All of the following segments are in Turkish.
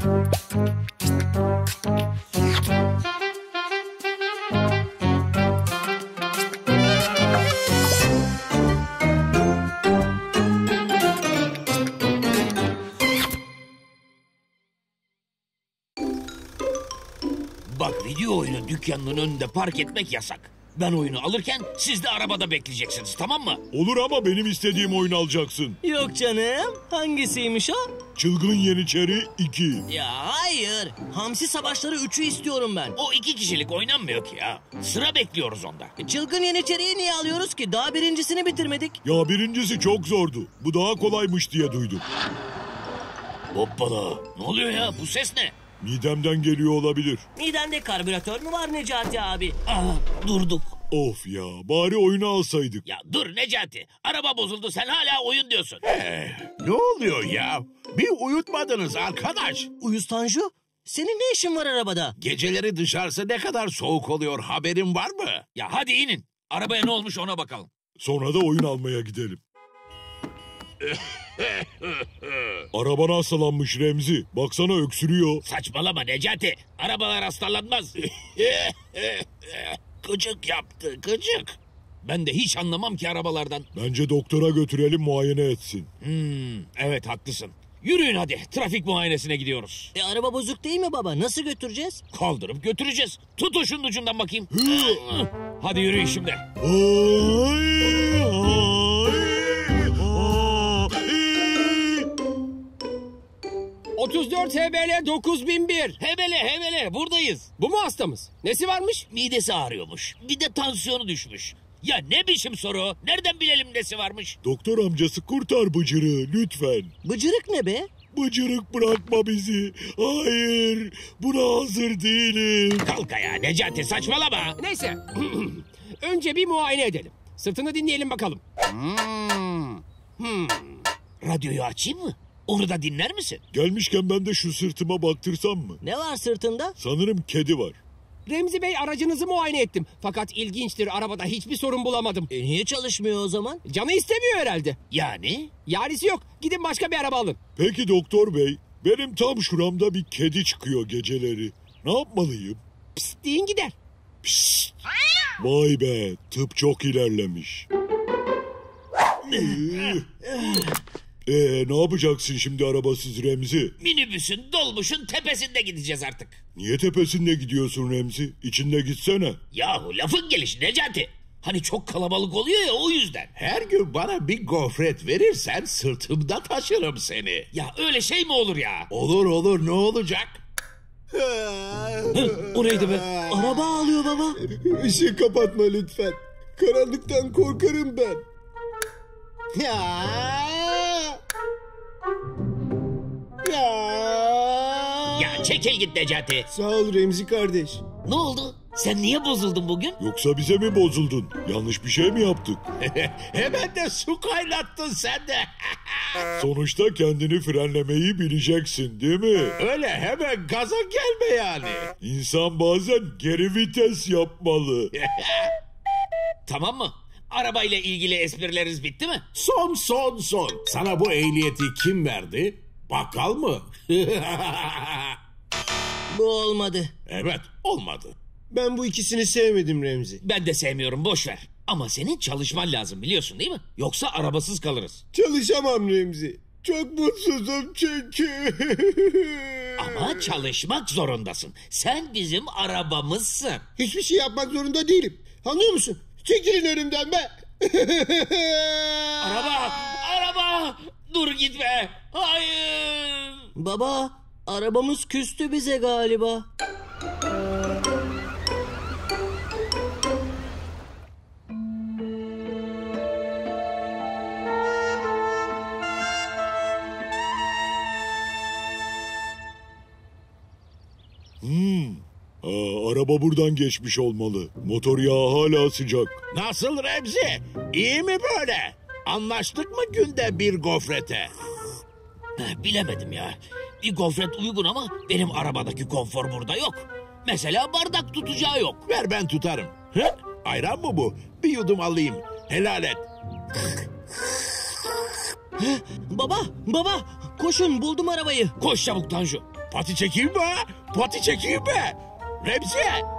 Bak, video oyunu dükkanının önünde park etmek yasak. Ben oyunu alırken siz de arabada bekleyeceksiniz, tamam mı? Olur ama benim istediğim oyunu alacaksın. Yok canım. Hangisiymiş o? Çılgın Yeniçeri 2. Ya hayır. Hamsi Savaşları 3'ü istiyorum ben. O 2 kişilik oynanmıyor ki ya. Sıra bekliyoruz onda. Çılgın Yeniçeri'yi niye alıyoruz ki? Daha birincisini bitirmedik. Ya birincisi çok zordu. Bu daha kolaymış diye duydum. Hoppala. Ne oluyor ya? Bu ses ne? Midemden geliyor olabilir. Midende karbüratör mü var Necati abi? Durduk. Of ya, bari oyunu alsaydık. Ya dur Necati. Araba bozuldu, sen hala oyun diyorsun. Ne oluyor ya? Bir uyutmadınız arkadaş. Uyuz Tanju, senin ne işin var arabada? Geceleri dışarısı ne kadar soğuk oluyor, haberin var mı? Ya hadi inin. Arabaya ne olmuş ona bakalım. Sonra da oyun almaya gidelim. Arabana hastalanmış Remzi. Baksana öksürüyor. Saçmalama Necati. Arabalar hastalanmaz. Gıcık yaptı, gıcık. Ben de hiç anlamam ki arabalardan. Bence doktora götürelim, muayene etsin. Evet, haklısın. Yürüyün hadi. Trafik muayenesine gidiyoruz. Araba bozuk değil mi baba? Nasıl götüreceğiz? Kaldırıp götüreceğiz. Tutun şunun ucundan bakayım. Hadi yürüyün şimdi. 34 HBL 9001. Hebele buradayız. Bu mu hastamız? Nesi varmış? Midesi ağrıyormuş. Bir de tansiyonu düşmüş. Ya ne biçim soru? Nereden bilelim nesi varmış? Doktor amcası, kurtar Bıcır'ı lütfen. Bıcırık ne be? Bıcırık, bırakma bizi. Hayır, buna hazır değilim. Kalk ayağa Necati, saçmalama. Neyse. Önce bir muayene edelim. Sırtını dinleyelim bakalım. Radyoyu açayım mı? Onu da dinler misin? Gelmişken ben de şu sırtıma baktırsam mı? Ne var sırtında? Sanırım kedi var. Remzi Bey, aracınızı muayene ettim. Fakat ilginçtir, arabada hiçbir sorun bulamadım. Niye çalışmıyor o zaman? Canı istemiyor herhalde. Yani? Yarisi yok. Gidin başka bir araba alın. Peki doktor bey, benim tam şuramda bir kedi çıkıyor geceleri. Ne yapmalıyım? Pst deyin gider. Pişt. Vay be, tıp çok ilerlemiş. Ne yapacaksın şimdi arabasız Remzi? Minibüsün, dolmuşun tepesinde gideceğiz artık. Niye tepesinde gidiyorsun Remzi? İçinde gitsene. Yahu lafın gelişi Necati. Hani çok kalabalık oluyor ya, o yüzden. Her gün bana bir gofret verirsen sırtımda taşırım seni. Ya öyle şey mi olur ya? Olur, ne olacak? O neydi be? Araba ağlıyor baba. Işığı kapatma lütfen. Karanlıktan korkarım ben. Ya. Ya çekil git Necati. Sağ ol Remzi kardeş. Ne oldu? Sen niye bozuldun bugün? Yoksa bize mi bozuldun? Yanlış bir şey mi yaptık? Hemen de su kaynattın sen de. Sonuçta kendini frenlemeyi bileceksin, değil mi? Öyle hemen gaza gelme yani. İnsan bazen geri vites yapmalı. Tamam mı? Arabayla ilgili esprileriniz bitti mi? Son. Sana bu ehliyeti kim verdi? Bakkal mı? Bu olmadı. Evet, olmadı. Ben bu ikisini sevmedim Remzi. Ben de sevmiyorum, boş ver. Ama senin çalışman lazım, biliyorsun değil mi? Yoksa arabasız kalırız. Çalışamam Remzi. Çok mutsuzum çünkü. Ama çalışmak zorundasın. Sen bizim arabamızsın. Hiçbir şey yapmak zorunda değilim. Anlıyor musun? Çekilin önümden be. Araba! Dur gitme! Hayır! Baba, arabamız küstü bize galiba. Araba buradan geçmiş olmalı. Motor yağı hala sıcak. Nasıl Remzi? İyi mi böyle? Anlaştık mı günde bir gofrete? Bilemedim ya. Bir gofret uygun ama benim arabadaki konfor burada yok. Mesela bardak tutacağı yok. Ver ben tutarım. Hı? Ayran mı bu? Bir yudum alayım. Helal et. Baba, koşun, buldum arabayı. Koş çabuk Tanju. Pati çekeyim mi ha? Pati çekeyim mi? Remzi!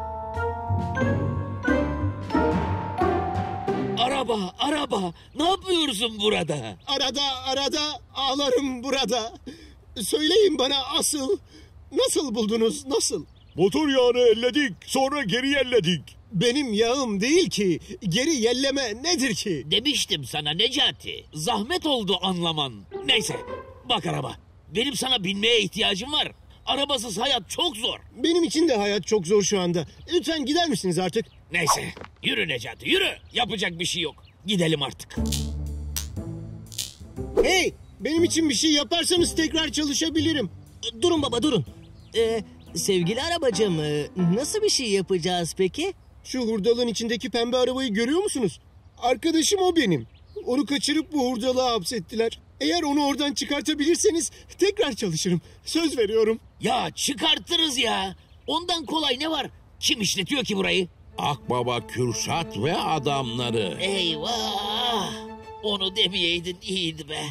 Araba. Ne yapıyorsun burada? Arada ağlarım burada. Söyleyin bana asıl. Nasıl buldunuz, nasıl? Motor yağını elledik, sonra geri yelledik. Benim yağım değil ki. Geri yelleme nedir ki? Demiştim sana Necati. Zahmet oldu anlaman. Neyse, bak araba. Benim sana binmeye ihtiyacım var. Arabasız hayat çok zor. Benim için de hayat çok zor şu anda. Lütfen gider misiniz artık? Neyse, yürü Necati, yürü. Yapacak bir şey yok. Gidelim artık. Hey! Benim için bir şey yaparsanız tekrar çalışabilirim. Durun baba durun. Sevgili arabacığım nasıl bir şey yapacağız peki? Şu hurdalığın içindeki pembe arabayı görüyor musunuz? Arkadaşım o benim. Onu kaçırıp bu hurdalığa hapsettiler. Eğer onu oradan çıkartabilirseniz tekrar çalışırım. Söz veriyorum. Ya çıkartırız ya. Ondan kolay ne var? Kim işletiyor ki burayı? Akbaba Kürşat ve adamları. Eyvah! Onu demeyeydin iyiydi be.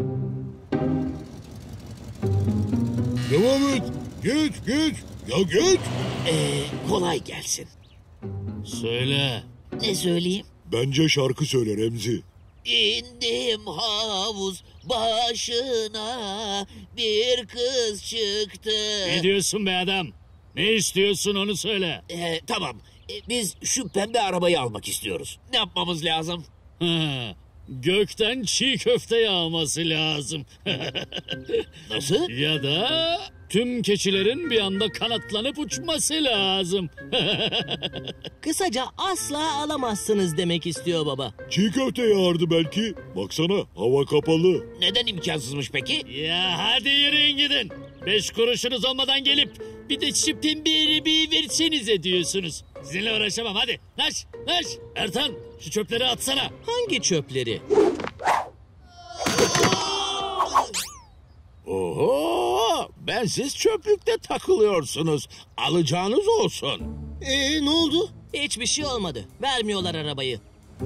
Devam et. Geç. Ya geç. Kolay gelsin. Söyle. Ne söyleyeyim? Bence şarkı söyle Remzi. İndim havuz başına bir kız çıktı. Ne diyorsun be adam? Ne istiyorsun onu söyle. Tamam. Biz şu pembe arabayı almak istiyoruz. Ne yapmamız lazım? Ha, gökten çiğ köfte yağması lazım. Nasıl? Ya da tüm keçilerin bir anda kanatlanıp uçması lazım. Kısaca asla alamazsınız demek istiyor baba. Çiğ köfte yağardı belki. Baksana, hava kapalı. Neden imkansızmış peki? Ya hadi yürüyün gidin. 5 kuruşunuz olmadan gelip bir de çipin bir versenize diyorsunuz. Sizinle uğraşamam hadi. Naş. Ertan şu çöpleri atsana. Hangi çöpleri? Oho! Ben siz çöplükte takılıyorsunuz. Alacağınız olsun. Ne oldu? Hiçbir şey olmadı. Vermiyorlar arabayı.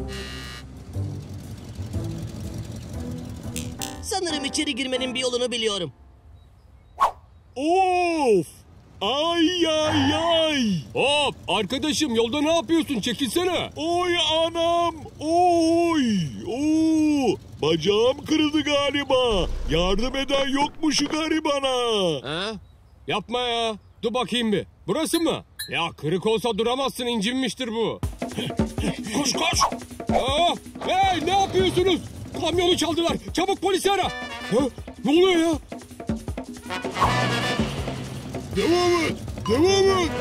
Sanırım içeri girmenin bir yolunu biliyorum. Of! Ay! Hop arkadaşım yolda ne yapıyorsun çekilsene. Oy anam! Oy! Oo! Bacağım kırıldı galiba. Yardım eden yok mu şu garibana? Ha? Yapma ya. Dur bakayım bir. Burası mı? Ya kırık olsa duramazsın incinmiştir bu. Koş! Aa, hey ne yapıyorsunuz? Kamyonu çaldılar. Çabuk polisi ara. Ha? Ne oluyor ya? Devam et!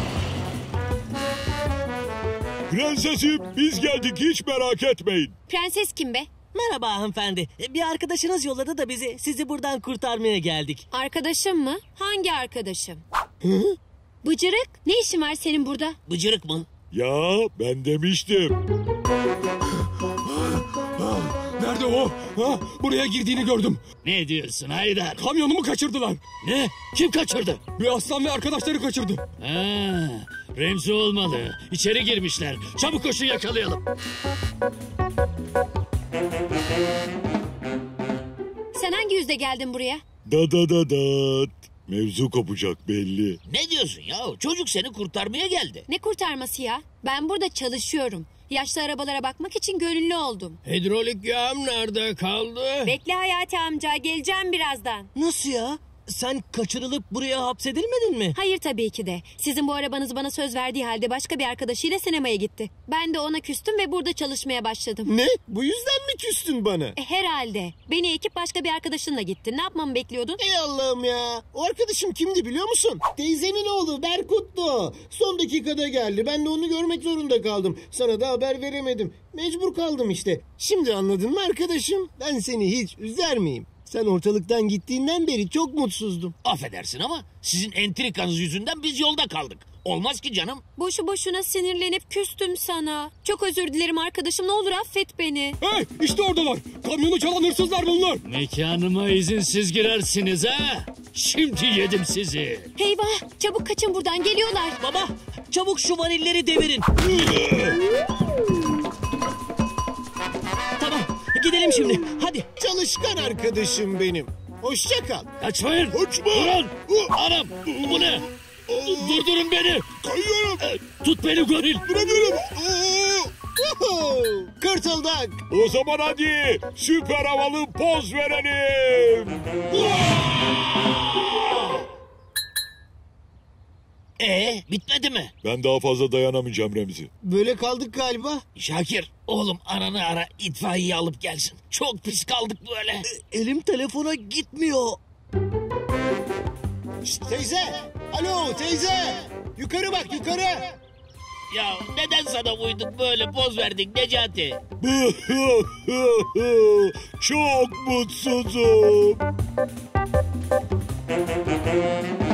Prensesim, biz geldik, hiç merak etmeyin. Prenses kim be? Merhaba hanımefendi. Bir arkadaşınız yolladı da bizi. Sizi buradan kurtarmaya geldik. Arkadaşım mı? Hangi arkadaşım? Bıcırık, ne işin var senin burada? Bıcırık mı? Ya ben demiştim. Nerede o? Ha, buraya girdiğini gördüm. Ne diyorsun Haydar? Kamyonumu kaçırdılar. Ne? Kim kaçırdı? Bir aslan ve arkadaşları kaçırdı. Ha, Remzi olmalı. İçeri girmişler. Çabuk koşun yakalayalım. Sen hangi yüzle geldin buraya? Dat. Mevzu kopacak belli. Ne diyorsun ya? Çocuk seni kurtarmaya geldi. Ne kurtarması ya? Ben burada çalışıyorum. Yaşlı arabalara bakmak için gönüllü oldum. Hidrolik yağım nerede kaldı? Bekle Hayati amca, geleceğim birazdan. Nasıl ya? Sen kaçırılıp buraya hapsedilmedin mi? Hayır tabii ki de. Sizin bu arabanız bana söz verdiği halde başka bir arkadaşıyla sinemaya gitti. Ben de ona küstüm ve burada çalışmaya başladım. Ne? Bu yüzden mi küstün bana? Herhalde. Beni ekip başka bir arkadaşınla gitti. Ne yapmamı bekliyordun? Ey Allah'ım ya. O arkadaşım kimdi biliyor musun? Teyzenin oğlu Berkut'tu. Son dakikada geldi. Ben de onu görmek zorunda kaldım. Sana da haber veremedim. Mecbur kaldım işte. Şimdi anladın mı arkadaşım? Ben seni hiç üzer miyim? Sen ortalıktan gittiğinden beri çok mutsuzdum. Affedersin ama sizin entrikanız yüzünden biz yolda kaldık. Olmaz ki canım. Boşu boşuna sinirlenip küstüm sana. Çok özür dilerim arkadaşım. Ne olur affet beni. Hey işte oradalar. Kamyonu çalan hırsızlar bunlar. Mekanıma izinsiz girersiniz ha. Şimdi yedim sizi. Eyvah! Çabuk kaçın buradan. Geliyorlar. Baba çabuk şu varilleri devirin. Tamam gidelim şimdi hadi. Çalışkan arkadaşım benim. Hoşça kal. Kaçmayın. Kaçma. Durun. Anam bu ne? Durdurun beni. Kayıyorum. Tut beni goril. Duramıyorum. Woohoo! Kurtulduk. O zaman hadi süper havalı poz verelim. Bitmedi mi? Ben daha fazla dayanamayacağım Remzi. Böyle kaldık galiba. Şakir, oğlum ananı ara, itfaiyeyi alıp gelsin. Çok pis kaldık böyle. Elim telefona gitmiyor. Şşt, teyze. Alo teyze. Yukarı bak yukarı. Ya neden sana uyduk böyle poz verdik Necati? Çok mutsuzum.